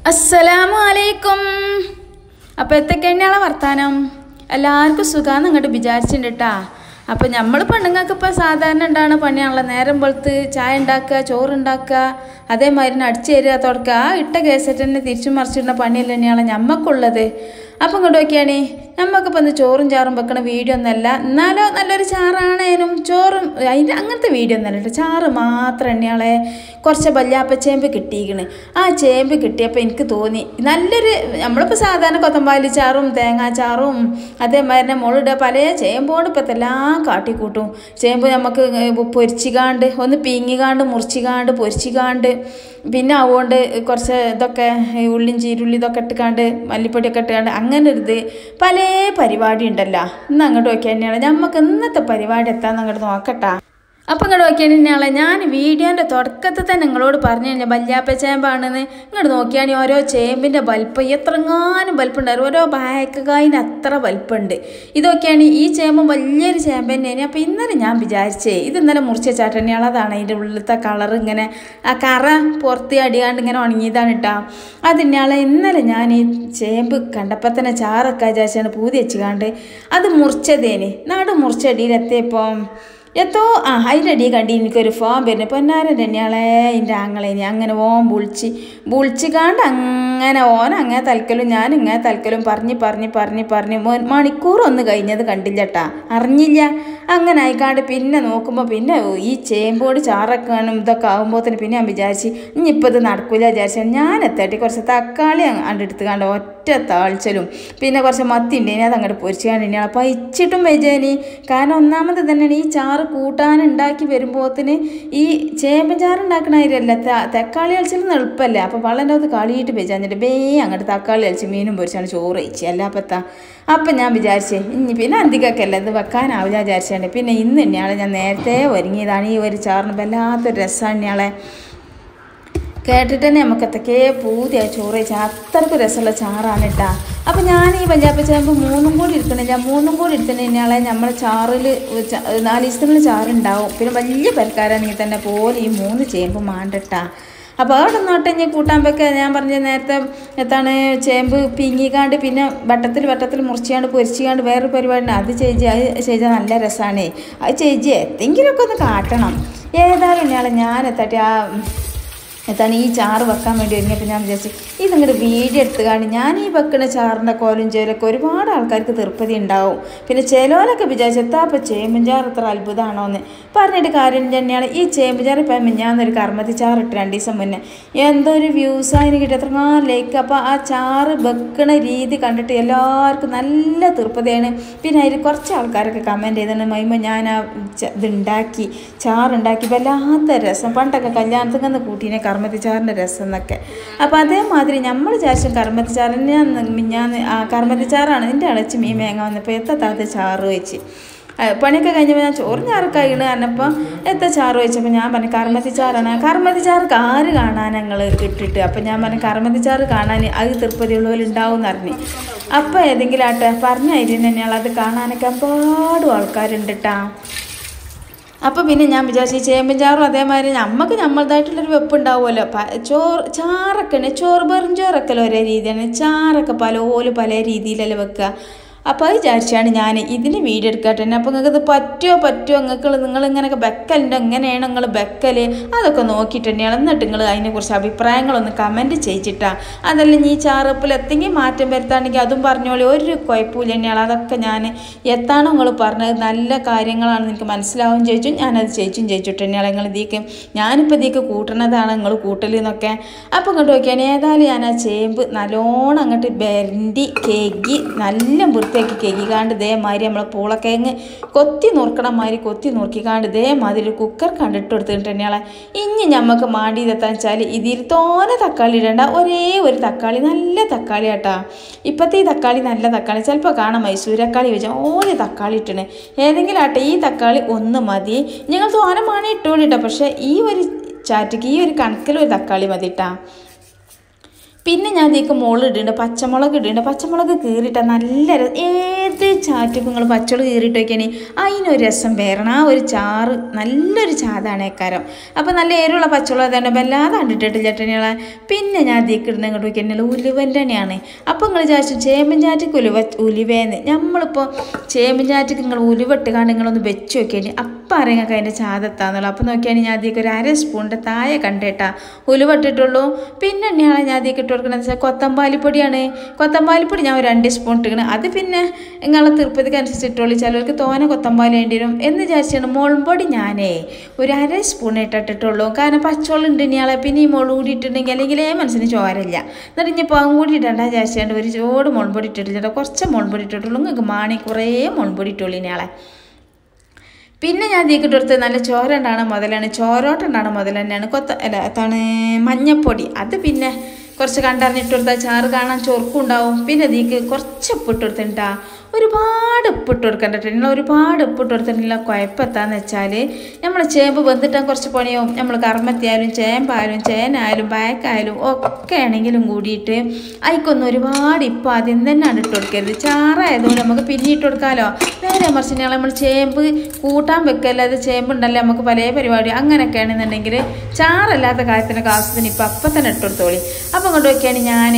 അസ്സലാമു അലൈക്കും. അപ്പോൾ എത്തൊക്കെയാണ് വർത്താനം? എല്ലാവർക്കും സുഖാന്ന് അങ്ങോട്ട് വിചാരിച്ചിട്ടുണ്ട് കേട്ടാ. അപ്പോൾ നമ്മൾ പെണ്ണുങ്ങൾക്ക് ഇപ്പോൾ സാധാരണ ഉണ്ടാകുന്ന പണിയാണല്ലോ. നേരം വെളുത്ത് ചായ ഉണ്ടാക്കുക, ചോറുണ്ടാക്കുക, അതേമാതിരി അടിച്ചു തരിക, തുടക്കുക. ആ ഇട്ട കേസറ്റ് തന്നെ തിരിച്ചു മറിച്ചിടുന്ന പണിയല്ല തന്നെയാണ് ഞമ്മക്കുള്ളത്. അപ്പം ഇങ്ങോട്ട് നോക്കിയാണ് നമുക്കിപ്പോൾ ഒന്ന് ചോറും ചാറും വെക്കണ വീഡിയോ ഒന്നല്ല. എന്നാലോ നല്ലൊരു ചാറാണേനും ചോറും അതിൻ്റെ അങ്ങനത്തെ വീഡിയോ ഒന്നല്ല കേട്ടോ. ചാറ് മാത്രം തന്നെയാളെ കുറച്ച് വല്യാപ്പ ചേമ്പ് കിട്ടിയിരിക്കണ്. ആ ചേമ്പ് കിട്ടിയപ്പോൾ എനിക്ക് തോന്നി നല്ലൊരു നമ്മളിപ്പോൾ സാധാരണ കൊത്തമ്പാലി ചാറും തേങ്ങാച്ചാറും അതേമാതിരി മുളിടുക പല ചേമ്പോട് ഇപ്പം എല്ലാം കാട്ടിക്കൂട്ടും. ചേമ്പ് നമുക്ക് പൊരിച്ചിക്കാണ്ട് ഒന്ന് പീങ്ങിക്കാണ്ട് മുറിച്ചിക്കാണ്ട് പൊരിച്ചിക്കാണ്ട് പിന്നെ അതുകൊണ്ട് കുറച്ച് ഇതൊക്കെ ഉള്ളിയും ചീരുള്ളി ഇതൊക്കെ ഇട്ടുകാണ്ട് മല്ലിപ്പൊടിയൊക്കെ ഇട്ടുകാണ്ട് അങ്ങനെ ഒരു ഇത് പല പരിപാടി ഉണ്ടല്ലോ. ഇന്ന് അങ്ങോട്ട് നോക്കിയാൽ തന്നെയാണ് നമുക്ക് ഇന്നത്തെ പരിപാടി എത്താന്ന് അങ്ങോട്ട് നോക്കട്ടാ. അപ്പം ഇങ്ങോട്ട് നോക്കിയാൽ തന്നെയാളെ ഞാൻ വീഡിയോൻ്റെ തുടക്കത്തിൽ തന്നെ നിങ്ങളോട് പറഞ്ഞു കഴിഞ്ഞാൽ വല്യാപ്പ ചേമ്പാണെന്ന്. ഇങ്ങോട്ട് നോക്കിയാണെങ്കിൽ ഓരോ ചേമ്പിൻ്റെ വലിപ്പം എത്രങ്ങാനും വലിപ്പമുണ്ടായിരുന്നു. ഓരോ ബായക്കായിന് അത്ര വലിപ്പമുണ്ട്. ഇതൊക്കെയാണ് ഈ ചേമ്പും വലിയൊരു ചേമ്പ് തന്നെയാണ്. അപ്പോൾ ഇന്നലെ ഞാൻ വിചാരിച്ചേ ഇത് ഇന്നലെ മുറിച്ച ചാട്ടന്നെയാണ്. അതാണ് അതിൻ്റെ ഉള്ളിലത്തെ കളർ ഇങ്ങനെ ആ കറ പുറത്ത് അടിയാണ്ട് ഇങ്ങനെ ഉണങ്ങിയതാണ് കേട്ടോ. അതിനാളെ ഇന്നലെ ഞാൻ ഈ ചേമ്പ് കണ്ടപ്പോൾ തന്നെ ചാറൊക്കെ വിചാരിച്ചാണ് പൂതി വെച്ചുകാണ്ട് അത് മുറിച്ചതേന് നാട് മുറിച്ചടിയിലെത്തിയപ്പോൾ എത്തോ അതിൻ്റെ അടി കണ്ടി എനിക്കൊരു ഫോം വരുന്നു. പൊന്നാരൻ തന്നെയാളെ എൻ്റെ ആങ്ങളേനെ അങ്ങനെ വിളിച്ചിക്കാണ്ട് അങ്ങനെ അങ്ങനെ തൽക്കലും ഞാൻ ഇങ്ങനെ തൽക്കലും പറഞ്ഞ് മണിക്കൂറൊന്ന് കഴിഞ്ഞത് കണ്ടില്ല കേട്ടാ, അറിഞ്ഞില്ല. അങ്ങനെ ആയിക്കാണ്ട് പിന്നെ നോക്കുമ്പോൾ പിന്നെ ഈ ചേമ്പോട് ചാറക്കാനും ഇതൊക്കെ ആകുമ്പോൾ പിന്നെ ഞാൻ വിചാരിച്ച് ഇനിയിപ്പോൾ ഇത് നടക്കില്ല വിചാരിച്ചാൽ ഞാൻ എത്തട്ടി കുറച്ച് തക്കാളി അങ്ങോട്ട് കാണ്ട് ഒറ്റ താളിച്ചലും പിന്നെ കുറച്ച് മത്തി ഉണ്ടേനി അത് അങ്ങോട്ട് പൊരിച്ചാണ്ട് തന്നെയാണ്. അപ്പോൾ ഇച്ചിട്ടും വെജേനി. കാരണം ഒന്നാമത് തന്നെയാണ് ഈ ചാറ് കൂട്ടാനുണ്ടാക്കി വരുമ്പോഴത്തിന് ഈ ചേമ്പൻ ചാറുണ്ടാക്കണമാതിരിയല്ല തക്കാളി അളിച്ചൊന്നും എളുപ്പമല്ല. അപ്പോൾ വളൻ്റെ അത് കളിയിട്ട് വെച്ചാൽ ബേ അങ്ങോട്ട് തക്കാളി അളിച്ച് മീനും പൊരിച്ചാണ് ചോറ് കഴിച്ചു അല്ലാപ്പത്താ. അപ്പം ഞാൻ വിചാരിച്ചേ ഇനി പിന്നെ അന്തിക്കൊക്കെ അല്ല ഇത് വെക്കാനാവില്ല വിചാരിച്ചാണ്ട് പിന്നെ ഇന്ന് തന്നെയാളെ ഞാൻ നേരത്തെ ഒരുങ്ങിയതാണ്. ഈ ഒരു ചാറിന് വല്ലാത്തൊരു രസമാണ് തന്നെയാളെ. കേട്ടിട്ട് തന്നെ നമുക്ക് എത്തൊക്കെ പൂതിയായി ചോറ് കഴിച്ചാൽ അത്രയ്ക്ക് രസമുള്ള ചാറാണ് കേട്ടാ. അപ്പം ഞാൻ ഈ വല്യാപ്പ ചേമ്പ് മൂന്നും കൂടി എടുക്കണില്ല. മൂന്നും കൂടി എടുത്തിട്ട് തന്നെയാളെ നമ്മളെ ചാറിൽ 4 ദിവസത്തിനുള്ളിൽ ചാറുണ്ടാവും. പിന്നെ വലിയ പരിക്കാരാണെങ്കിൽ തന്നെ പോലെ ഈ 3 ചേമ്പ് മാണ്ടട്ടാ. അപ്പോൾ അവിടെ നോട്ടെ ഇനി കൂട്ടാൻ വെക്കുക. ഞാൻ പറഞ്ഞ നേരത്തെ എത്താണ് ചേമ്പ് പിങ്ങിക്കാണ്ട് പിന്നെ വട്ടത്തിൽ മുറിച്ചാണ്ട് പൊരിച്ചാണ്ട് വേറൊരു പരിപാടി അത് ചെയ്താൽ നല്ല രസമാണ്. അത് ചെയ്ത് എന്തെങ്കിലുമൊക്കെ ഒന്ന് കാട്ടണം. ഏതായാലും ഇയാളെ ഞാൻ എത്താണ് ഈ ചാറ് വെക്കാൻ വേണ്ടി ഒരുങ്ങിയപ്പോൾ ഞാൻ വിചാരിച്ചു ഇതിങ്ങോട്ട് വീഡിയോ എടുത്തുകാണ്ട് ഞാൻ ഈ വെക്കുന്ന ചാറിൻ്റെ കോലും ചേലൊക്കെ ഒരുപാട് ആൾക്കാർക്ക് തൃപ്തി ഉണ്ടാവും. പിന്നെ ചിലവരൊക്കെ വിചാരിച്ചു എത്താപ്പോൾ ചേമ്പും ചാറ് ഇത്ര അത്ഭുതമാണോ എന്ന് പറഞ്ഞിട്ട് കാര്യം തന്നെയാണ്. ഈ ചേമ്പ് ചാറ് ഇപ്പം ഞാനൊരു കർമ്മത്തി ചാറ് ഇട്ട് 2 ദിവസം മുന്നേ എന്തോ ഒരു വ്യൂസായിന് കിട്ടി എത്രങ്ങാനും ലൈക്ക്. അപ്പോൾ ആ ചാറ് വെക്കണ രീതി കണ്ടിട്ട് എല്ലാവർക്കും നല്ല തൃപ്തിയാണ്. പിന്നെ അതിൽ കുറച്ച് ആൾക്കാരൊക്കെ കമൻറ്റ് ചെയ്തിട്ടുണ്ട് മൈമ ഞാൻ ആ ഇതുണ്ടാക്കി ചാറുണ്ടാക്കി വല്ലാത്ത രസം പണ്ടൊക്കെ കല്യാണത്തിൽ നിന്ന് കൂട്ടീനെ കർമ്മത്തിച്ചാറിൻ്റെ രസം എന്നൊക്കെ. അപ്പോൾ അതേമാതിരി നമ്മൾ വിചാരിച്ചും കർമ്മത്തിച്ചാറിന് ഞാൻ കർമ്മത്തിച്ചാറാണ് എൻ്റെ അളച്ച് മീൻ മേങ്ങ വന്നപ്പോൾ എത്താത്ത ചാറ് വെച്ച് പണിയൊക്കെ കഴിഞ്ഞപ്പോൾ ഞാൻ ചോറ് ചാറൊക്കെയാണ് പറഞ്ഞപ്പോൾ ചാറ് വെച്ചപ്പോൾ ഞാൻ പറഞ്ഞു കർമ്മത്തിച്ചാറാണ്. കർമ്മത്തിച്ചാറ് കാറ് കാണാൻ ഞങ്ങൾ ഇട്ടിട്ട് അപ്പോൾ ഞാൻ പറഞ്ഞു കർമ്മത്തിച്ചാറ് കാണാൻ അത് തൃപ്തിയുള്ളവർ ഉണ്ടാവും എന്ന് പറഞ്ഞു. അപ്പോൾ ഏതെങ്കിലും ആട്ടെ പറഞ്ഞായിരുന്നു തന്നെയാണ് അത് കാണാനൊക്കെ ഒരുപാട് ആൾക്കാരുണ്ട് കേട്ടാ. അപ്പോൾ പിന്നെ ഞാൻ വിചാരിച്ചു ഈ ചേമ്പൻ ചാറും അതേമാതിരി നമുക്ക് നമ്മളതായിട്ടുള്ളൊരു വെപ്പ് ഉണ്ടാവുമല്ലോ. ചാറൊക്കെ വെറും ചോറൊക്കെ ഒരേ രീതിയാണ്. ചാറൊക്കെ പല രീതിയിലല്ലേ വെക്കുക. അപ്പോൾ അത് വിചാരിച്ചാണ് ഞാൻ ഇതിൻ്റെ വീഡിയോ എടുക്കട്ടെ. അപ്പോൾ നിങ്ങൾക്ക് ഇത് പറ്റുമോ നിങ്ങളിങ്ങനെയൊക്കെ ബെക്കലുണ്ട് എങ്ങനെയാണ് നിങ്ങൾ ബെക്കൽ അതൊക്കെ നോക്കിയിട്ട് തന്നെയാണ്. എന്നിട്ട് നിങ്ങൾ അതിനെക്കുറിച്ച് അഭിപ്രായങ്ങളൊന്ന് കമൻറ്റ് ചെയ്യിച്ചിട്ടാ. അതല്ല ഈ ചാറപ്പിൽ എത്തെങ്കിലും മാറ്റം വരുത്താണെങ്കിൽ അതും പറഞ്ഞോളി, ഒരു കുഴപ്പമില്ല തന്നെയാണ്. അതൊക്കെ ഞാൻ എത്താണോ നിങ്ങൾ പറഞ്ഞത് നല്ല കാര്യങ്ങളാണ് നിങ്ങൾക്ക് മനസ്സിലാവും ചോദിച്ചു. ഞാനത് ചോദിച്ചിട്ട് തന്നെയാണ് ഞാനിപ്പോൾ ഇതിലേക്ക് കൂട്ടണതാണ് നിങ്ങൾ കൂട്ടൽ എന്നൊക്കെ. അപ്പോൾ ഇങ്ങോട്ട് നോക്കിയാണ് ഏതായാലും ഞാൻ ആ ചേമ്പ് നല്ലോണം അങ്ങോട്ട് ബരണ്ടി കേക്കി നല്ല വൃത്തിയാക്കി കേക്കിക്കാണ്ട് ഇതേമാതിരി നമ്മളെ പൂളക്കിഴങ്ങ് കൊത്തി നുറുക്കിക്കാണ്ട് ഇതേമാതിരി കുക്കർ കണ്ടിട്ട് കൊടുത്തിട്ട് തന്നെയാണ്. ഇനി നമുക്ക് മാണ്ടിയതെത്താന്ന് വെച്ചാൽ ഇതിൽ തോനെ തക്കാളി ഇടണ്ട. ഒരേ ഒരു തക്കാളി നല്ല തക്കാളി കേട്ടാ. ഇപ്പോഴത്തെ ഈ തക്കാളി നല്ല തക്കാളി ചിലപ്പോൾ കാണാം മൈസൂരക്കാളി വെച്ചാൽ ഓരോ തക്കാളി ഇട്ടണേ ഏതെങ്കിലും ആട്ടെ. ഈ തക്കാളി ഒന്ന് മതി. നിങ്ങൾ തോനെ മാണി ഇട്ടോളിട്ടോ. പക്ഷേ ഈ ഒരു ചാറ്റക്ക് ഈ ഒരു കണക്കിലൊരു തക്കാളി മതി ഇട്ടാ. പിന്നെ ഞാൻ ഇതിലേക്ക് മുളക് ഇടുന്നുണ്ട്, പച്ചമുളക് കീറിയിട്ടാൽ നല്ല ഏത് ഏത് ചാറ്റക്കും നിങ്ങൾ പച്ചവെള്ളം കീറിയിട്ട് വയ്ക്കാനി അതിനൊരു രസം വേറണം. ആ ഒരു ചാറ് നല്ലൊരു ചാതാണ് ഏക്കാരം. അപ്പോൾ നല്ല എരിവുള്ള പച്ചവെള്ളം അതാണ് വല്ലാതെ കണ്ടിട്ടില്ല ചട്ടനികളെ. പിന്നെ ഞാൻ അതിലേക്ക് ഇടുന്ന ഇങ്ങോട്ട് വയ്ക്കാൻ ഉലുവൻ്റെ തന്നെയാണ്. അപ്പോൾ നിങ്ങൾ വിചാരിച്ചു ചേമ്പൻ ചാറ്റക്ക് ഉലുവേന്ന്. നമ്മളിപ്പോൾ ചേമ്പൻ ചാറ്റക്ക് നിങ്ങൾ ഉലുവട്ട് കാണും നിങ്ങളൊന്ന് വെച്ച് നോക്കിയാൽ അപ്പം അറിയാം നിങ്ങൾക്ക് അതിൻ്റെ ചാതെത്താന്നുള്ളൂ. അപ്പോൾ നോക്കിയാൽ ഞാൻ അതിലേക്ക് ഒരു 1/2 സ്പൂണിൻ്റെ താഴെ കണ്ടേട്ടാ ഉലുവട്ടിട്ടുള്ളൂ. പിന്നെ എണ്ണയാണ് ഞാൻ അതിലേക്ക് ഇട്ട് കൊടുക്കുന്നത് വെച്ചാൽ കൊത്തമ്പാലിപ്പൊടിയാണ്. കൊത്തമ്പാലിപ്പൊടി ഞാൻ ഒരു 2 സ്പൂൺ ഇട്ടിക്കണം. അത് പിന്നെ നിങ്ങളെ തിരുപ്പതിക്ക് അനുസരിച്ച് ഇട്ടോളി. ചിലർക്ക് തോനെ കൊത്തമ്പാലി വേണ്ടി വരും എന്ന് വിചാരിച്ചാണ്. മുളകുപൊടി ഞാനേ ഒരു 1/2 സ്പൂൺ ഇട്ടിട്ടുള്ളൂ. കാരണം പച്ചവെള്ളം ഉണ്ട് ഇനിയാളെ. പിന്നെ ഈ മുളക് കൂടി ഇട്ടിട്ടുണ്ടെങ്കിൽ അല്ലെങ്കിൽ മനസ്സിന് ചോരല്ല. എന്നിട്ട് ഇനി പാവം കൂടി ഇടണ്ട വിചാരിച്ചാണ്ട് ഒരു ചോട് മുളകുപൊടി ഇട്ടിട്ടില്ല. കുറച്ച് മുളകുപൊടി ഇട്ടിട്ടുള്ളൂ. നിങ്ങൾക്ക് മാണി കുറേ മുളകുപൊടി ഇട്ടുള്ളൂ ഇനിയാളെ. പിന്നെ ഞാൻ അതിലേക്ക് ഇട്ടെടുത്ത് നല്ല ചോര ഉണ്ടാണ് മുതലാണ്, ചോരോട്ടുണ്ടാണ് മുതൽ തന്നെയാണ്. അതാണ് മഞ്ഞപ്പൊടി. അത് പിന്നെ കുറച്ച് കണ്ടറിഞ്ഞിട്ട് കൊടുത്താൽ ചാറ് കാണാൻ ചൊറുക്കും ഉണ്ടാവും. പിന്നെ അതിലേക്ക് കുറച്ച് ഉപ്പിട്ട് കൊടുത്തിട്ടാ. ഒരുപാട് ഉപ്പിട്ട് കൊടുക്കണ്ടിട്ട്. നിങ്ങൾ ഒരുപാട് ഉപ്പിട്ട് കൊടുത്തിട്ടില്ല. കുഴപ്പമെത്താന്ന് വെച്ചാൽ നമ്മൾ ചേമ്പ് വെന്തിട്ടാൻ കുറച്ച് പണിയാവും. നമ്മൾ കർമ്മത്തിയായാലും ചേമ്പായാലും ചേനായാലും ബാക്കായാലും ഒക്കെ ആണെങ്കിലും കൂടിയിട്ട് അതിക്കൊന്നും ഒരുപാട് ഇപ്പം ആദ്യം തന്നെയാണ് ഇട്ട് കൊടുക്കരുത്. ചാറായതുകൊണ്ട് നമുക്ക് പിന്നിട്ട് കൊടുക്കാമല്ലോ. നേരെ മറിച്ച് നമ്മൾ ചേമ്പ് കൂട്ടാൻ വെക്കല്ല. അത് ചേമ്പുണ്ടല്ലോ നമുക്ക് പല പരിപാടി അങ്ങനെയൊക്കെ ആണെന്നുണ്ടെങ്കിൽ ചാറല്ലാത്ത കാര്യത്തിനൊക്കെ ആവശ്യത്തിന് ഇപ്പം അപ്പം തന്നെ ഇട്ട് കൊടുത്തോളി. അപ്പം അങ്ങോട്ട് വയ്ക്കുകയാണ് ഞാൻ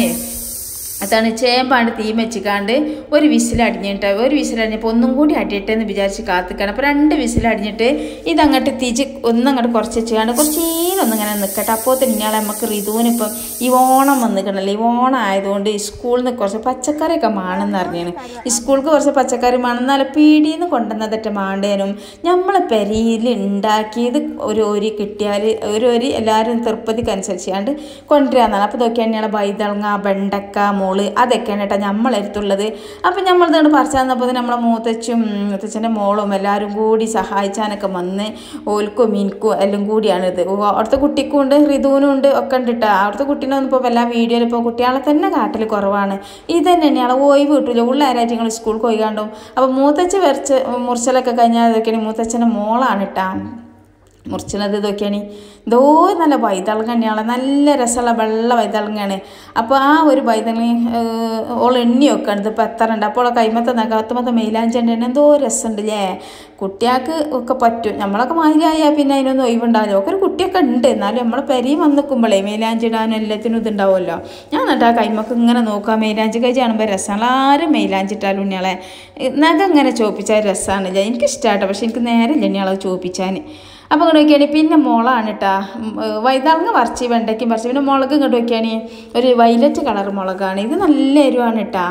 അതാണ് ചേമ്പാണ്ട് തീ വെച്ചിക്കാണ്ട് ഒരു വിസിലടിഞ്ഞിട്ട് ഒരു വിസിലടിഞ്ഞപ്പോൾ ഒന്നും കൂടി അടിയിട്ടെന്ന് വിചാരിച്ച് കാത്തിക്കണം. അപ്പോൾ 2 വിസിലടിഞ്ഞിട്ട് ഇതങ്ങോട്ട് തിരിച്ച് ഒന്നങ്ങോട്ട് കുറച്ച് വെച്ചാണ്ട് കുറച്ചേനൊന്നും ഇങ്ങനെ നിൽക്കട്ടെ. അപ്പോൾ തന്നെയാണ് നമുക്ക് ഋതുവിനിപ്പം ഈ ഓണം വന്നിക്കണല്ലോ. ഈ ഓണം ആയതുകൊണ്ട് സ്കൂളിൽ നിന്ന് കുറച്ച് പച്ചക്കറിയൊക്കെ മാണെന്ന് അറിഞ്ഞാണ്. ഈ സ്കൂൾക്ക് കുറച്ച് പച്ചക്കറി മാണെന്നാൽ പീടിയിൽ നിന്ന് കൊണ്ടുവന്നതൊറ്റ മാണ്ടേനും നമ്മളെ പെരിയിൽ ഉണ്ടാക്കിയത് ഒരു കിട്ടിയാൽ ഒരു എല്ലാവരും തിരുപ്പതിക്കനുസരിച്ചാണ്ട് കൊണ്ടുവരാന്നാണ്. അപ്പോൾ ഇതൊക്കെ തന്നെയാണ് വൈതളങ്ങ വെണ്ടക്ക അതൊക്കെയാണ് കേട്ടോ നമ്മളെടുത്തുള്ളത്. അപ്പം നമ്മൾ ഇതുകൊണ്ട് പറിച്ചു തന്നപ്പോൾ നമ്മളെ മൂത്തച്ഛൻ്റെ മോളും എല്ലാവരും കൂടി സഹായിച്ചാനൊക്കെ വന്ന് ഓൽക്കും മിനിക്കും എല്ലാം കൂടിയാണ് ഇത്. അവിടുത്തെ കുട്ടിക്കും ഉണ്ട് ഋതുവിനും ഉണ്ട് ഒക്കെ ഉണ്ട് കേട്ടോ. അവിടുത്തെ കുട്ടീനൊന്നും ഇപ്പോൾ എല്ലാ വീഡിയോയിൽ ഇപ്പോൾ കുട്ടികളെ തന്നെ കാട്ടിൽ കുറവാണ്. ഇത് തന്നെയാണ് ഒഴിവ് കിട്ടില്ല. ഉള്ളാരായിട്ട് നിങ്ങൾ സ്കൂളിൽ പോയി കണ്ടും. അപ്പോൾ മൂത്തച്ഛ മുറിച്ചലൊക്കെ കഴിഞ്ഞാൽ ഇതൊക്കെയാണ് മൂത്തച്ഛൻ്റെ മോളാണ് കേട്ടോ മുറിച്ചത്. ഇതൊക്കെയാണ് എന്തോ നല്ല വൈതളങ്ങ തന്നെയാണ്. നല്ല രസമുള്ള വെള്ള വൈതളങ്ങയാണ്. അപ്പോൾ ആ ഒരു വൈതളങ്ങ ഓൾ എണ്ണിയൊക്കെ ഉണ്ട്. ഇപ്പോൾ എത്ര ഉണ്ട്. അപ്പോൾ കൈമത്തെ നഖത്തുമത്തെ മെയിലാഞ്ചി എന്തോ രസമുണ്ടല്ലേ. കുട്ടികൾക്ക് ഒക്കെ പറ്റും. നമ്മളൊക്കെ മാതിരിയായാൽ പിന്നെ അതിനൊന്നും ഒഴിവുണ്ടാവില്ല. ഒക്കെ ഒരു കുട്ടിയൊക്കെ ഉണ്ട്. എന്നാലും നമ്മളെ പെരിയും വന്ന് നിൽക്കുമ്പോഴേ മെയിലാഞ്ചി ഇടാനും എല്ലാത്തിനും ഇതുണ്ടാവുമല്ലോ. ഞാൻ എന്നിട്ട് ആ കൈമൊക്കെ ഇങ്ങനെ നോക്കാം. മെയിലാഞ്ചി കഴിച്ച് കാണുമ്പോൾ രസമാണ്. ആരും മെയിലാഞ്ചി ഇട്ടാലും ഉണ്ണിയാളെ നഖം ഇങ്ങനെ ചോപ്പിച്ചാൽ രസമാണ്. എനിക്കിഷ്ടമാട്ടോ. പക്ഷെ എനിക്ക് നേരമില്ല ഉണ്ണിയാളെ ചോപ്പിച്ചാൻ. അപ്പോൾ ഇങ്ങോട്ട് വയ്ക്കുകയാണ്. പിന്നെ മുളകാണ് കേട്ടോ. വൈതളങ്ങ പറിച്ച് വെണ്ടയ്ക്കും പറിച്ച് പിന്നെ മുളക് ഇങ്ങോട്ട് വയ്ക്കുകയാണ്. ഒരു വയലറ്റ് കളർ മുളകാണ്. ഇത് നല്ല എരിവാണ് കേട്ടോ.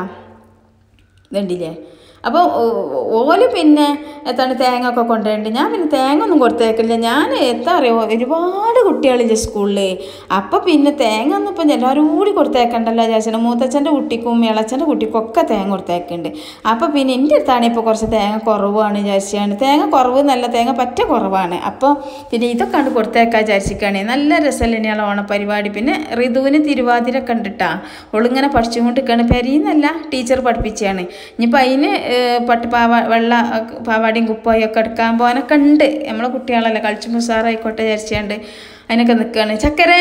ഇതുണ്ടില്ലേ. അപ്പോൾ ഓല് പിന്നെ എത്താണ് തേങ്ങ ഒക്കെ കൊണ്ടുപോയിട്ടുണ്ട്. ഞാൻ പിന്നെ തേങ്ങ ഒന്നും കൊടുത്തേക്കില്ല. ഞാൻ എത്താ അറിയുമോ ഒരുപാട് കുട്ടികളില്ലേ സ്കൂളിൽ. അപ്പോൾ പിന്നെ തേങ്ങ ഒന്നും ഇപ്പം എല്ലാവരും കൂടി കൊടുത്തേക്കണ്ടല്ലോ വിചാരിച്ചാൽ മൂത്തച്ഛൻ്റെ കുട്ടിക്കും ഇളച്ചൻ്റെ കുട്ടിക്കും ഒക്കെ തേങ്ങ കൊടുത്തേക്കുന്നുണ്ട്. അപ്പോൾ പിന്നെ എൻ്റെ അടുത്താണ് ഇപ്പോൾ കുറച്ച് തേങ്ങ കുറവാണ് വിചാരിച്ചാണ്. തേങ്ങ കുറവ് നല്ല തേങ്ങ പറ്റ കുറവാണ്. അപ്പോൾ പിന്നെ ഇതൊക്കെ കണ്ട് കൊടുത്തേക്കാൻ വിചാരിച്ചിരിക്കുകയാണ്. നല്ല രസമല്ലേ ഇനിയുള്ള ഓണപ്പരിപാടി. പിന്നെ ഋതുവിന് തിരുവാതിരൊക്കെ ഉണ്ട് കേട്ടോ. ഓളിങ്ങനെ പഠിച്ചുകൊണ്ട് നിൽക്കുകയാണ്. പെരിയെന്നല്ല ടീച്ചർ പഠിപ്പിച്ചാണ്. ഇനിയിപ്പോൾ അതിന് വെള്ള പാവാടിയും കുപ്പായും ഒക്കെ എടുക്കാൻ പോകാനൊക്കെ ഉണ്ട്. നമ്മളെ കുട്ടികളല്ലേ കളിച്ചു മുസാറായിക്കോട്ടെ വിചാരിച്ചാണ്ട് അതിനൊക്കെ നിൽക്കുകയാണ്. ചക്കര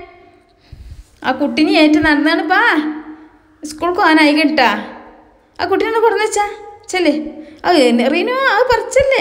ആ കുട്ടീനെ ഏറ്റവും നടന്നാണ് പാ സ്കൂൾക്ക് പോകാനായി കേട്ടാ. ആ കുട്ടീനെ കുറഞ്ഞ വെച്ചാ ചെല്ലേ. അത് റീനോ അത് പറിച്ചല്ലേ.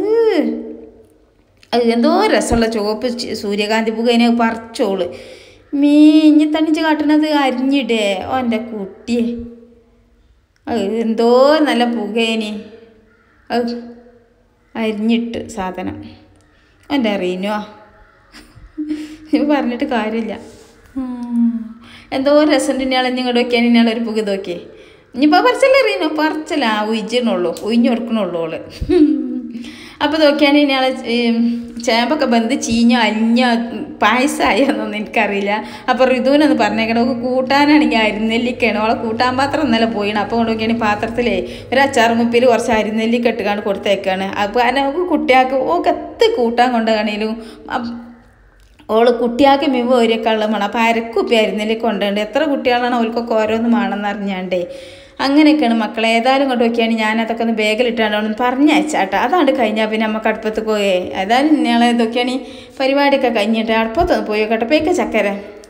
അത് എന്തോ രസമുള്ള ചുവപ്പ് സൂര്യകാന്തി പൂക അതിനെ പറിച്ചോള്. മീഞ്ഞ് തണിച്ച് കാട്ടുന്നത് അരിഞ്ഞിടേ ഓൻ്റെ കുട്ടിയെ. എന്തോ നല്ല പുകേനി. അത് അരിഞ്ഞിട്ട് സാധനം എൻ്റെ റീനോ പറഞ്ഞിട്ട് കാര്യമില്ല. എന്തോ രസം ഇനിയാളെ ഇങ്ങോട്ട് വയ്ക്കാൻ ഇനിയാളൊരു പുക നോക്കിയേ. ഇനിയിപ്പോൾ പറിച്ചല്ലേ റീനോ പറിച്ചല്ല ഉയിച്ചിടണുള്ളൂ ഉയിഞ്ഞു കൊടുക്കണുള്ളൂ ഓള്. അപ്പോൾ നോക്കിയാണ് ഇനിയാളെ ചേമ്പൊക്കെ ബന്ധ് ചീഞ്ഞോ അലിഞ്ഞോ പായസമായോന്നൊന്നും എനിക്കറിയില്ല. അപ്പോൾ ഋതുവിനൊന്ന് പറഞ്ഞേക്കണം. ഒക്കെ കൂട്ടാനാണെങ്കിൽ അരിനെല്ലിക്കയാണ്. അവളെ കൂട്ടാൻ പാത്രം ഇന്നലെ പോയിണ്. അപ്പോൾ കൊണ്ട് നോക്കിയാണ് പാത്രത്തിലേ ഒരു അച്ചാറുമുപ്പിൽ കുറച്ച് അരിനെല്ലിക്ക ഇട്ടുകൊണ്ട് കൊടുത്തേക്കാണ്. അപ്പോൾ കാരണം നമുക്ക് കുട്ടികൾക്ക് ഒക്കെ കൂട്ടാൻ കൊണ്ടുപോകണേലും ഓള് കുട്ടിയാൾക്ക് മിവ് ഒരേക്കാളും വേണം. അപ്പോൾ അരക്കുപ്പി അരിനെല്ലിക്ക കൊണ്ടുണ്ട്. എത്ര കുട്ടികളാണ് അവർക്കൊക്കെ ഓരോന്നും വേണമെന്ന് അറിഞ്ഞാണ്ടേ. അങ്ങനെയൊക്കെയാണ് മക്കളെ. ഏതായാലും കൊണ്ട് നോക്കിയാണ് ഞാനതൊക്കെ ഒന്ന് ബാഗിലിട്ടാണ്ടോന്ന് പറഞ്ഞയച്ചാട്ടോ. അതാണ്ട് കഴിഞ്ഞാൽ പിന്നെ നമുക്ക് അടുപ്പത്ത് പോയേ. ഏതായാലും ഞങ്ങൾ ഇതൊക്കെയാണ് ഈ പരിപാടിയൊക്കെ കഴിഞ്ഞിട്ട് അടുപ്പത്തൊന്ന് പോയി കേട്ടോ. പേക്ക ചക്കര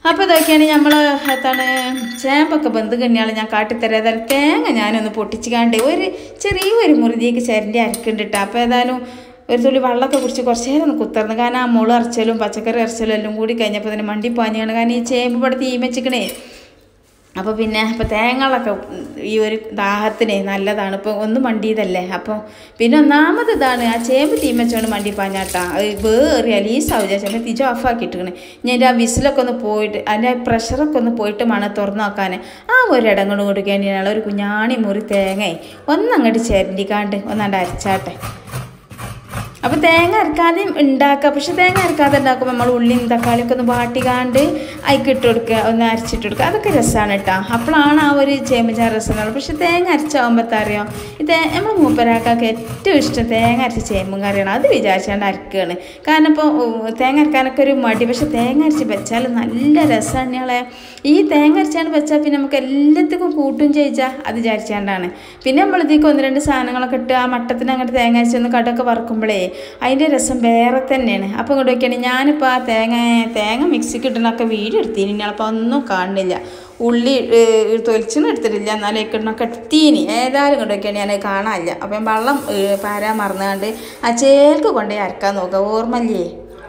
അപ്പോൾ ഇതൊക്കെയാണ് നമ്മൾ എന്താണ് ചേമ്പൊക്കെ ബന്ധു കണ്ണിയാൾ ഞാൻ കാട്ടിത്തരാം. ഏതായാലും തേങ്ങ ഞാനൊന്ന് പൊട്ടിച്ചിക്കാണ്ട് ഒരു ചെറിയൊരു മുറിതിയേക്ക് ചിരണ്ടി അരക്കുന്നുണ്ട്. അപ്പോൾ ഏതായാലും ഒരു തുള്ളി വെള്ളമൊക്കെ കുടിച്ച് കുറച്ച് നേരം ഒന്ന് കുത്തർന്ന്. കാരണം ആ മുളക് അരച്ചലും പച്ചക്കറി അരച്ചലും എല്ലാം കൂടി കഴിഞ്ഞപ്പോൾ തന്നെ മണ്ടി പാഞ്ഞാണ്. കാരണം ഈ ചേമ്പ് ഇവിടെ തീ വെച്ചിക്കണേ. അപ്പോൾ പിന്നെ ഇപ്പോൾ തേങ്ങളൊക്കെ ഈ ഒരു ദാഹത്തിന് നല്ലതാണ്. ഇപ്പോൾ ഒന്ന് മണ്ടിയതല്ലേ. അപ്പോൾ പിന്നെ ഒന്നാമത് ഇതാണ് ആ ചേമ്പ് തീ വെച്ചോണ്ട് മണ്ടി പാഞ്ഞാട്ടാ അത് വേറിയാൽ ഈ സൗജാച്ചമ്മ തിരിച്ച് ഓഫാക്കിയിട്ടിരിക്കണേ. ഞാൻ എൻ്റെ ആ വിസിലൊക്കെ ഒന്ന് പോയിട്ട് അതിൻ്റെ പ്രഷറൊക്കെ ഒന്ന് പോയിട്ട് മണം തുറന്നു നോക്കാൻ ആ ഒരു ഇടങ്ങോട്ട് കൊടുക്കേണ്ടിയാണ് ഒരു കുഞ്ഞാണി മുറി തേങ്ങയെ ഒന്നങ്ങോട്ട് ചിരണ്ടിക്കാണ്ട് ഒന്നാണ്ട് അരച്ചാട്ടെ. അപ്പോൾ തേങ്ങ അരക്കാതെയും ഉണ്ടാക്കുക. പക്ഷെ തേങ്ങ അരക്കാതെ ഉണ്ടാക്കുമ്പോൾ നമ്മൾ ഉള്ളിയും തക്കാളിയൊക്കെ ഒന്ന് വാട്ടിക്കാണ്ട് അതിക്കിട്ട് കൊടുക്കുക, ഒന്ന് അരച്ചിട്ട് കൊടുക്കുക. അതൊക്കെ രസമാണ് കേട്ടോ. അപ്പോഴാണ് ആ ഒരു ചേമ്പുചാറ് രസമുള്ളത്. പക്ഷെ തേങ്ങ അരച്ചാകുമ്പോഴത്തെ അറിയാം നമ്മൾ മൂപ്പരാക്കൊക്കെ ഏറ്റവും ഇഷ്ടം തേങ്ങ അരച്ച ചേമ്പും കറിയാണ്. അത് വിചാരിച്ചാണ്ട് അരക്കുകയാണ്. കാരണം ഇപ്പോൾ തേങ്ങ അരക്കാനൊക്കെ ഒരു മടി. പക്ഷെ തേങ്ങ അരച്ച് വെച്ചാൽ നല്ല രസമാണ് ഞങ്ങളെ. ഈ തേങ്ങ അരച്ചാണ്ട് വെച്ചാൽ പിന്നെ നമുക്ക് എല്ലാത്തിനും കൂട്ടും ചെയ്യിച്ചാൽ അത് വിചാരിച്ചാണ്ടാണ്. പിന്നെ നമ്മളിതേക്ക് ഒന്ന് രണ്ട് സാധനങ്ങളൊക്കെ ഇട്ട് ആ മട്ടത്തിന് അങ്ങോട്ട് തേങ്ങ അരച്ചൊന്ന് കടൊക്കെ വറുക്കുമ്പോഴേ അതിൻ്റെ രസം വേറെ തന്നെയാണ്. അപ്പോൾ ഇങ്ങോട്ട് വയ്ക്കുകയാണ് ഞാനിപ്പോൾ ആ തേങ്ങ മിക്സിക്ക് ഇടുന്നൊക്കെ വീഡിയോ എടുത്തിന്. അപ്പോൾ ഒന്നും കാണുന്നില്ല. ഉള്ളി തൊലിച്ചൊന്നും എടുത്തിട്ടില്ല. എന്നാലും ഇക്കിടണൊക്കെ എടുത്തീനി. ഏതായാലും ഇങ്ങോട്ട് വയ്ക്കുകയാണ് ഞാൻ കാണാനില്ല. അപ്പം വെള്ളം പാരാൻ മറന്നുകൊണ്ട് ആ ചേർക്ക് കൊണ്ടുപോയി അരക്കാൻ നോക്കുക. ഓർമ്മല്ലേ?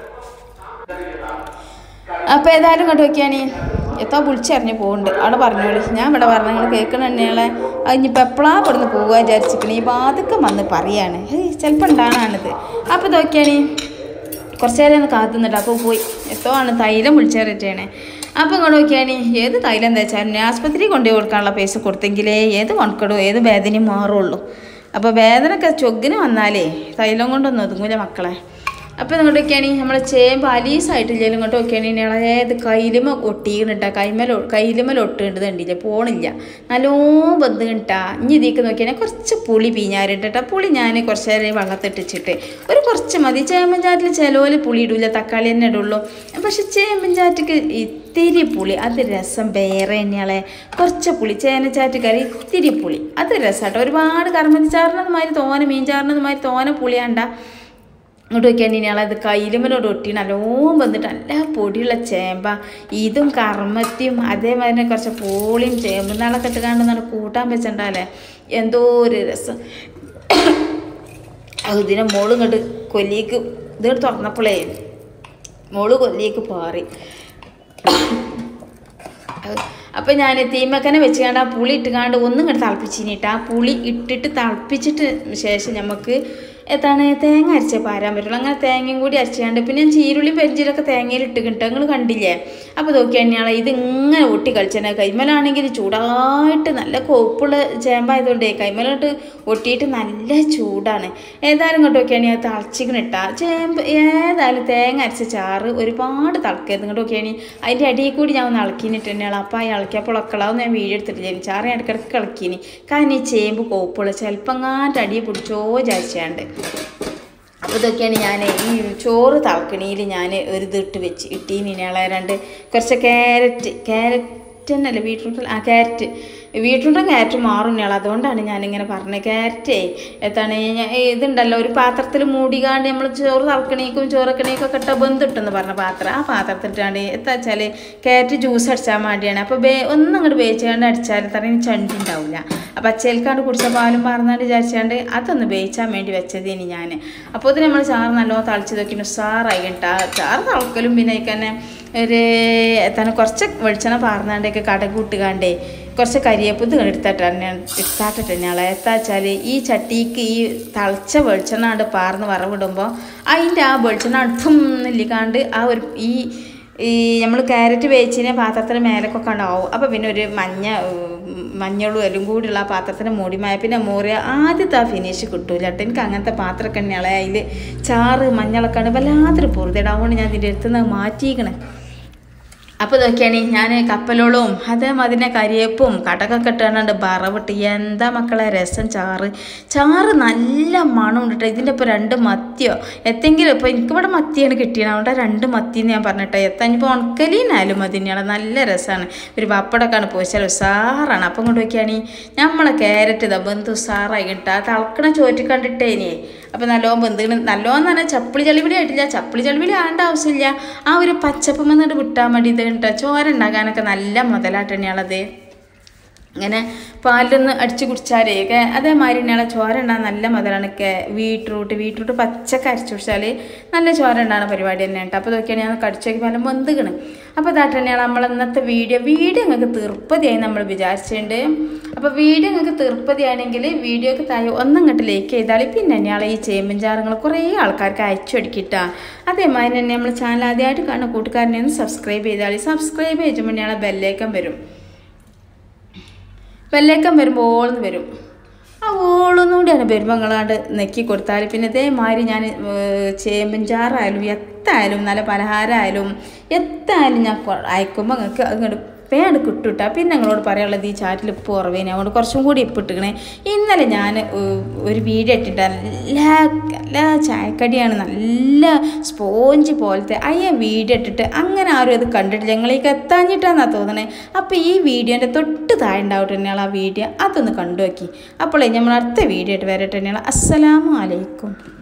അപ്പോൾ ഏതായാലും ഇങ്ങോട്ട് വയ്ക്കുകയാണ് എത്താ വിളിച്ചറിഞ്ഞ് പോകുന്നുണ്ട്. അവിടെ പറഞ്ഞോളി. ഞാൻ ഇവിടെ പറഞ്ഞു നിങ്ങൾ കേൾക്കണ എണ്ണകളെ അതിനിപ്പോൾ എപ്പോഴാ ഇവിടുന്ന് പോവുക വിചാരിച്ചിരിക്കണേ. ഈ വാതൊക്കെ വന്ന് പറയാണ് ചിലപ്പോൾ ഉണ്ടാകാനാണിത്. അപ്പോൾ ഇതൊക്കെയാണ് കുറച്ച് നേരം ഒന്ന് കാത്തുന്നിട്ട്. അപ്പോൾ പോയി എത്തോ ആണ് തൈലം വിളിച്ചേറിയിട്ടാണ്. അപ്പോൾ ഇങ്ങോട്ട് നോക്കിയാണ് ഏത് തൈലം എന്താ വെച്ചാൽ ആശുപത്രി കൊണ്ടുപോയി കൊടുക്കാനുള്ള പൈസ കൊടുത്തെങ്കിലേ ഏത് കൊണക്കടോ ഏത് വേദനയും മാറുള്ളൂ. അപ്പോൾ വേദനയൊക്കെ ചൊഗ്ഗിന് വന്നാലേ തൈലം കൊണ്ടൊന്നും ഒതുങ്ങൂല മക്കളെ. അപ്പോൾ ഇങ്ങോട്ടൊക്കെയാണ് നമ്മൾ ചേമ്പ് അലീസായിട്ടില്ലെങ്കിലും ഇങ്ങോട്ട് നോക്കിയാണ് ഏത് കയ്യിലുമ ഒട്ടിക്കണിട്ടാ കയ്യിലുമല ഒട്ടുകൊണ്ട് കണ്ടില്ല പോണില്ല. നല്ലോ ബന്ധം കിട്ടാ. ഇനി ഇതിക്ക് നോക്കിയാൽ കുറച്ച് പുളി പീഞ്ഞാറിട്ടാ. പുളി ഞാൻ കുറച്ച് നേരം വെള്ളത്തിട്ടിച്ചിട്ട് കുറച്ച് മതി. ചേമ്പൻ ചാറ്റിൽ ചിലവര് പുളി ഇടില്ല, തക്കാളി തന്നെ ഇടുള്ളൂ. പക്ഷെ ചേമ്പൻ ചാറ്റിക്ക് ഇത്തിരി പുളി അത് രസം വേറെ തന്നെയാളെ. കുറച്ച് പുളി ചേനച്ചാറ്റ് കറി ഇത്തിരി പുളി അത് രസമാട്ടോ. ഒരുപാട് കർമ്മതി ചാറിനത് മാതിരി തോനെ മീൻ ചാറിനത് മാതിരി തോനെ പുളിയാണ്ട. ഇങ്ങോട്ട് വയ്ക്കാൻ ഇനിയാളത് കയ്യിലുമലോട് ഒട്ടി നല്ലോ വന്നിട്ട് നല്ല പൊടിയുള്ള ചേമ്പ. ഇതും കർമ്മത്തിയും അതേമാതിരി തന്നെ കുറച്ച് പോളിയും ചേമ്പ് നാളൊക്കെ ഇട്ടുകാണ്ടെന്നാണ് കൂട്ടാൻ വെച്ചിട്ടുണ്ടാലേ എന്തോ ഒരു രസം. ഇതിനെ മോള് ഇങ്ങോട്ട് കൊല്ലിക്ക് ഇത് തുറന്നപ്പോളേ മോള് കൊല്ലിക്ക് പാറി. അപ്പോൾ ഞാൻ തീമക്കനെ വെച്ചുകൊണ്ട് ആ പുളി ഇട്ടുകാണ്ട് ഒന്നും ഇങ്ങോട്ട് തിളപ്പിച്ചിട്ട് ആ പുളി ഇട്ടിട്ട് തിളപ്പിച്ചിട്ട് ശേഷം നമുക്ക് എത്താണ് തേങ്ങ അരച്ചേ പാരാൻ പറ്റുള്ളൂ. അങ്ങനെ തേങ്ങയും കൂടി അരച്ചാണ്ട് പിന്നെ ഞാൻ ചീരുള്ളി പെരിഞ്ചീരൊക്കെ തേങ്ങയിൽ ഇട്ട് കിട്ടുക നിങ്ങൾ കണ്ടില്ലേ. അപ്പോൾ നോക്കിയാൽ ഇതിങ്ങനെ ഒട്ടി കളിച്ചാൽ കൈമലാണെങ്കിൽ ചൂടായിട്ട് നല്ല കോപ്പുള്ള ചേമ്പായതുകൊണ്ടേ കൈമലോട്ട് ഒട്ടിയിട്ട് നല്ല ചൂടാണ്. ഏതായാലും ഇങ്ങോട്ട് നോക്കിയാണെങ്കിൽ അത് തിളച്ചിക്കണിട്ടാ ചേമ്പ് ഏതായാലും തേങ്ങ അരച്ച ചാറ് ഒരുപാട് തിളക്കരുത്. ഇങ്ങോട്ട് നോക്കിയാണെങ്കിൽ അതിൻ്റെ അടിയിൽ കൂടി ഞാൻ ഒന്ന് ഇളക്കിനിട്ട് തന്നെയാണ്. അപ്പോൾ ആ ഇളക്കിയപ്പോൾ ഇളക്കളാവും ഞാൻ വീഡിയോ എടുത്തിട്ടില്ല. ചാറ് ഇടയ്ക്കിടയ്ക്ക് ഇളക്കിനി. കാരണം ഈ ചേമ്പ് കോപ്പുള്ള ചിലപ്പോൾ അങ്ങാണ്ട് അടിയെ പിടിച്ചോ വിചാരിച്ചാണ്ട്. അപ്പോൾ ഇതൊക്കെയാണ് ഞാൻ ഈ ചോറ് തിളക്കണിയിൽ ഞാൻ ഒരു ഇതിട്ട് വെച്ച് ഇട്ടീനി. രണ്ട് കുറച്ച് ക്യാരറ്റ് തന്നെയല്ലേ ബീട്രൂട്ട് ക്യാരറ്റ് മാറും ഞാൾ. അതുകൊണ്ടാണ് ഞാനിങ്ങനെ പറഞ്ഞത്. ക്യാരറ്റേ എത്താണ് ഇതുണ്ടല്ലോ ഒരു പാത്രത്തിൽ മൂടിക്കാണ്ട് നമ്മൾ ചോറ് തിളക്കണേക്കും ചോറക്കണേക്കൊക്കെ ഇട്ട ബന്ധിട്ടെന്ന് പറഞ്ഞ പാത്രം ആ പാത്രത്തിലിട്ടാണ്ട് എത്താ വെച്ചാൽ ക്യാരറ്റ് ജ്യൂസ് അടിച്ചാൽ വേണ്ടിയാണ്. അപ്പോൾ ഒന്നും അങ്ങോട്ട് വേവിച്ചാണ്ട് അടിച്ചാൽ തന്നെ ചണ്ടി ഉണ്ടാവില്ല. അപ്പോൾ പച്ചയിൽക്കാണ്ട് കുടിച്ച പാലും പറഞ്ഞാണ്ട് വിചാരിച്ചാണ്ട് അതൊന്ന് വേവിച്ചാൻ വേണ്ടി വെച്ചതിന് ഞാൻ. അപ്പോൾ ഇത് നമ്മൾ ചാറ് നല്ലോണം തളിച്ച് നോക്കിയിട്ട് ഉസാറായി കേട്ടാ. ചാറ് തിളക്കലും പിന്നെ തന്നെ ഒരു എത്താണ് കുറച്ച് വെളിച്ചെണ്ണ പാർന്നാണ്ടേക്ക് കടക് ഇട്ടുകാണ്ടേ കുറച്ച് കരിയേപ്പുത് എടുത്താട്ടിട്ട് ഞങ്ങളെ എത്താ വെച്ചാൽ ഈ ചട്ടിക്ക് ഈ തളിച്ച വെളിച്ചെണ്ണ പാർന്ന് വറവിടുമ്പോൾ അതിൻ്റെ ആ വെളിച്ചെണ്ണ അടുത്തൊന്നില്ലാണ്ട് ആ ഒരു ഈ നമ്മൾ ക്യാരറ്റ് വേവിച്ചതിനെ പാത്രത്തിന് മേലൊക്കെ ഉണ്ടാവും. അപ്പോൾ പിന്നെ ഒരു മഞ്ഞളും എല്ലാം കൂടിയുള്ള ആ പാത്രത്തിന് മൂടിമായ പിന്നെ മോറിയ ആദ്യത്തെ ആ ഫിനിഷ് കിട്ടൂല കേട്ടോ. എനിക്ക് അങ്ങനത്തെ പാത്രമൊക്കെ തന്നെയാളെ അതിൽ ചാറ് മഞ്ഞളൊക്കെ ഉണ്ട് വല്ലാത്തൊരു പൊറുതേടാ. അതുകൊണ്ട് ഞാൻ ഇതിൻ്റെ അടുത്തുനിന്ന് മാറ്റിയിരിക്കണേ. അപ്പോൾ ഇതൊക്കെയാണ് ഞാൻ കപ്പലോളും അതേമാതിരി കരിയേപ്പും കടകൊക്കെ ഇട്ടാണ്ട് വറവിട്ട് എന്താ മക്കളെ രസം. ചാറ് നല്ല മണം ഉണ്ടിട്ട്. ഇതിൻ്റെ ഇപ്പോൾ 2 മത്തിയോ എത്തെങ്കിലും ഇപ്പോൾ എനിക്കിവിടെ മത്തിയാണ് കിട്ടിയത്. അതുകൊണ്ട് 2 മത്തിന്ന് ഞാൻ പറഞ്ഞിട്ടോ. എത്താനിപ്പോൾ ഉണക്കലീനായാലും മതി തന്നെയാണ്. നല്ല രസമാണ്. ഒരു പപ്പടമൊക്കെയാണ് പോയിച്ചാൽ ഉസാറാണ്. അപ്പം കൊണ്ട് നോക്കിയാണ് നമ്മളെ ക്യാരറ്റ് ബന്ധു ഉസാറായി കിട്ടുക. തിളക്കണ ചോറ്റ് കണ്ടിട്ടേനെ അപ്പോൾ നല്ലോണം വെന്തിന്. നല്ലോണം പറഞ്ഞാൽ ചപ്പിളി ചളിവിളി ആയിട്ടില്ല, ചപ്പിളി ചളിവിളി ആകേണ്ട ആവശ്യമില്ല. ആ ഒരു പച്ചപ്പം വന്നിട്ട് വിട്ടാൽ മതി. ഇത് കേട്ടോ ചോര ഉണ്ടാക്കാനൊക്കെ നല്ല മുതലായിട്ട് തന്നെയാണത്. ഇങ്ങനെ പാലിലൊന്ന് അടിച്ച് കുടിച്ചാലേ അതേമാതിരി തന്നെയാണ് ചോര ഉണ്ടാകാൻ നല്ല മുതലാണ്. ബീട്രൂട്ട് പച്ചക്ക് അരച്ച് കുടിച്ചാൽ നല്ല ചോര ഉണ്ടാകുന്ന പരിപാടി തന്നെയാണ് കേട്ടോ. അപ്പോൾ ഇതൊക്കെയാണ് ഞാൻ കടിച്ചു നോക്കി പല വെന്തിക്കണ്. അപ്പോൾ ഇതായിട്ട് തന്നെയാണ് നമ്മൾ ഇന്നത്തെ വീഡിയോ നിങ്ങൾക്ക് തീർപ്പതിയായി നമ്മൾ വിചാരിച്ചിട്ടുണ്ട്. അപ്പോൾ വീഡിയോ നിങ്ങൾക്ക് തീർപ്പതിയാണെങ്കിൽ വീഡിയോക്ക് താഴെ ഒന്നങ്ങോട്ട് ലൈക്ക് ചെയ്താൽ പിന്നെ തന്നെയാണ് ഈ ചേമ്പൻ ചാറുകൾ കുറേ ആൾക്കാർക്ക് അയച്ചു അടിക്കിട്ടാ. അതേമാതിരി തന്നെ നമ്മൾ ചാനൽ ആദ്യമായിട്ട് കാണുന്ന കൂട്ടുകാരനെ ഒന്ന് സബ്സ്ക്രൈബ് ചെയ്താൽ സബ്സ്ക്രൈബ് ചെയ്യുമ്പോൾ തന്നെയാണ് ബെല്ലേക്കം വരും. വെള്ളേക്കം വരുമ്പോൾ ഓൾന്ന് വരും. ആ ഓളൊന്നും കൂടിയാണ് വരുമ്പോൾ നിങ്ങളാണ്ട് നെക്കി കൊടുത്താൽ പിന്നെ ഇതേമാതിരി ഞാൻ ചേമ്പൻ ചാറായാലും എത്തായാലും നല്ല പലഹാരമായാലും എത്തായാലും ഞാൻ അയക്കുമ്പോൾ നിങ്ങൾക്ക് അങ്ങോട്ട് വേണ്ട കിട്ടുട്ടാ. പിന്നെ നിങ്ങളോട് പറയാനുള്ളത് ഈ ചാറ്റിൽ ഉപ്പ് കുറവേനെ, അതുകൊണ്ട് കുറച്ചും കൂടി ഉപ്പ് ഇട്ടിക്കണേ. ഇന്നലെ ഞാൻ ഒരു വീഡിയോ ഇട്ടിട്ട് നല്ല ചായക്കടിയാണ്, നല്ല സ്പോഞ്ച് പോലത്തെ വീഡിയോ ഇട്ടിട്ട് അങ്ങനെ ആരും അത് കണ്ടിട്ടില്ല. ഞങ്ങളേക്ക് എത്താഞ്ഞിട്ടാണെന്നാണ് തോന്നണേ. അപ്പോൾ ഈ വീഡിയോൻ്റെ തൊട്ട് താഴെ ഉണ്ടാവട്ടെ തന്നെയാണ് ആ വീഡിയോ, അതൊന്ന് കണ്ടു നോക്കി. അപ്പോൾ നമ്മൾ അടുത്ത വീഡിയോ ആയിട്ട് വരട്ടെ തന്നെയാണ്. അസ്സലാമു അലൈക്കും.